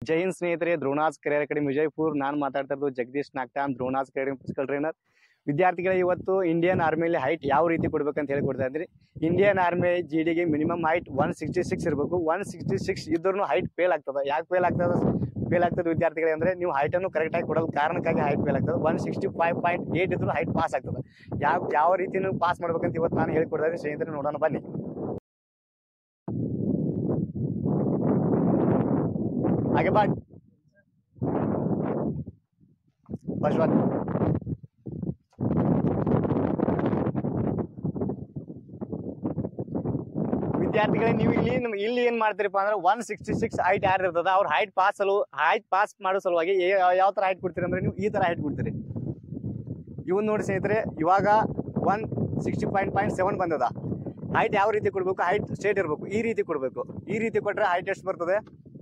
ಜೈ ಹಿಂದ್ ಸ್ನೇಹಿತರೆ, ದ್ರೋಣಾಸ್ career academy Vijayapura. ನಾನು ಮಾತಾಡ್ತಾ ಇರೋದು Jagadish Nagthan, Dronas academy physical trainer. ವಿದ್ಯಾರ್ಥಿಗಳ ಇವತ್ತು ಇಂಡಿಯನ್ ಆರ್ಮಿಯಲ್ಲಿ ಹೈಟ್ ಯಾವ ರೀತಿ ಕೊಡ್ಬೇಕಂತ ಹೇಳಿಕೊಡ್ತಾ ಇದ್ರಿ. ಇಂಡಿಯನ್ ಆರ್ಮಿ ಜಿಡಿಗೆ ಮಿನಿಮಮ್ ಹೈಟ್ 166 ಇರಬೇಕು. 166 ಇದ್ರೂ ಹೈಟ್ ಫೇಲ್ ಆಗ್ತದೆ. ಯಾಕೆ ಫೇಲ್ ಆಗ್ತದೆ ವಿದ್ಯಾರ್ಥಿಗಳೇ ಅಂದರೆ, ನೀವು ಹೈಟನ್ನು ಕರೆಕ್ಟಾಗಿ ಕೊಡೋದು ಕಾರಣಕ್ಕಾಗಿ ಹೈಟ್ ಫೇಲ್ ಆಗ್ತದೆ. 165.8 ಇದ್ರೂ ಹೈಟ್ ಪಾಸ್ ಆಗ್ತದೆ. ಯಾವ ರೀತಿ ನೀವು ಪಾಸ್ ಮಾಡ್ಬೇಕಂತ ಇವತ್ತು ನಾನು ಹೇಳಿಕೊಡ್ತಾ ಇದ್ದೀನಿ ಸ್ನೇಹಿತರೆ, ನೋಡೋಣ ಬನ್ನಿ. आगे बढ़। फर्स्ट वन ವಿದ್ಯಾರ್ಥಿಗಳೇ, ನೀವು ಇಲ್ಲಿ ಏನ್ ಮಾಡ್ತೀರಪ್ಪ ಅಂದ್ರೆ 166 ಹೈಟ್ ಯಾರು ಇರ್ತದ ಅವ್ರ ಹೈಟ್ ಪಾಸ್ ಮಾಡೋ ಸಲುವಾಗಿ ಯಾವ ತರ ಹೈಟ್ ಕೊಡ್ತೀರಿ ಅಂದ್ರೆ, ನೀವು ಈ ತರ ಹೈಟ್ ಕೊಡ್ತೀರಿ. ಇವನ್ ನೋಡಿ ಸ್ನೇಹಿತರೆ, ಇವಾಗ 160.7 ಬಂದದ. ಹೈಟ್ ಯಾವ ರೀತಿ ಕೊಡ್ಬೇಕು? ಹೈಟ್ ಸ್ಟ್ರೇಟ್ ಇರಬೇಕು, ಈ ರೀತಿ ಕೊಡ್ಬೇಕು. ಈ ರೀತಿ ಕೊಟ್ರೆ ಹೈಟ್ ಎಷ್ಟು ಬರ್ತದೆ?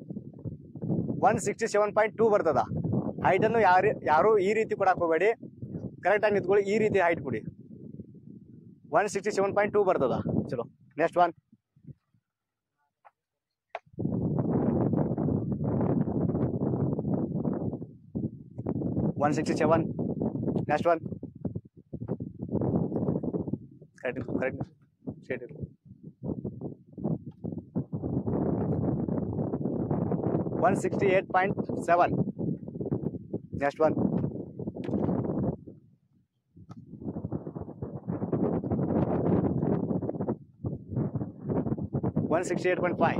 167.2 ಬರ್ತದ. ಹೈಟನ್ನು ಯಾರು ಈ ರೀತಿ ಕೊಡಕ್ಕೆ ಹೋಗಬೇಡಿ, ಕರೆಕ್ಟಾಗಿ ನಿಂತ್ಕೊಳ್ಳಿ. ಈ ರೀತಿ ಹೈಟ್ ಕೊಡಿ. 167.2 ಬರ್ತದ. ಚಲೋ, next one. Next one. Correct straight ಇರು. 168.7. Next one. 168.5.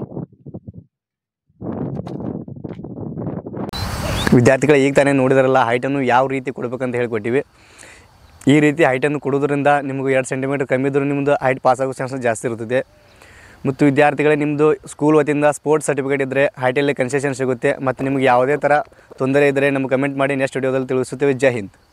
ವಿದ್ಯಾರ್ಥಿಗಳು ಈಗ ತಾನೇ ನೋಡಿದಾರಲ್ಲ, ಹೈಟನ್ನು ಯಾವ ರೀತಿ ಕೊಡಬೇಕಂತ ಹೇಳ್ಕೊಟ್ಟಿವಿ. ಈ ರೀತಿ ಹೈಟನ್ನು ಕೊಡೋದ್ರಿಂದ ನಿಮಗೆ 2 ಸೆಂಟಿಮೀಟರ್ ಕಮ್ಮಿ ಇದ್ದರೂ ನಿಮ್ಮದು ಹೈಟ್ ಪಾಸ್ ಆಗೋ ಚಾನ್ಸಸ್ ಜಾಸ್ತಿ ಇರ್ತದೆ. ಮತ್ತು ವಿದ್ಯಾರ್ಥಿಗಳೇ, ನಿಮ್ಮದು ಸ್ಕೂಲ್ ವತಿಯಿಂದ ಸ್ಪೋರ್ಟ್ಸ್ ಸರ್ಟಿಫಿಕೇಟ್ ಇದ್ದರೆ ಹೈಟಲ್ಲಿ ಕನ್ಸೆಷನ್ ಸಿಗುತ್ತೆ. ಮತ್ತು ನಿಮಗೆ ಯಾವುದೇ ಥರ ತೊಂದರೆ ಇದ್ದರೆ ನಮಗೆ ಕಮೆಂಟ್ ಮಾಡಿ, ನೆಕ್ಸ್ಟ್ ವಿಡಿಯೋದಲ್ಲಿ ತಿಳಿಸುತ್ತೇವೆ. ಜೈ ಹಿಂದ್.